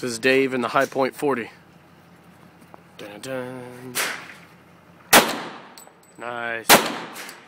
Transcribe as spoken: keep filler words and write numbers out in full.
This is Dave in the High Point forty. Dun, dun. Nice.